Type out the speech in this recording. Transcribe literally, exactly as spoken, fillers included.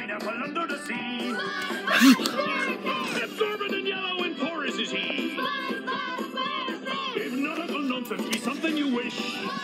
pineapple under the sea. Absorbent and yellow and porous is he. If nautical nonsense be something you wish,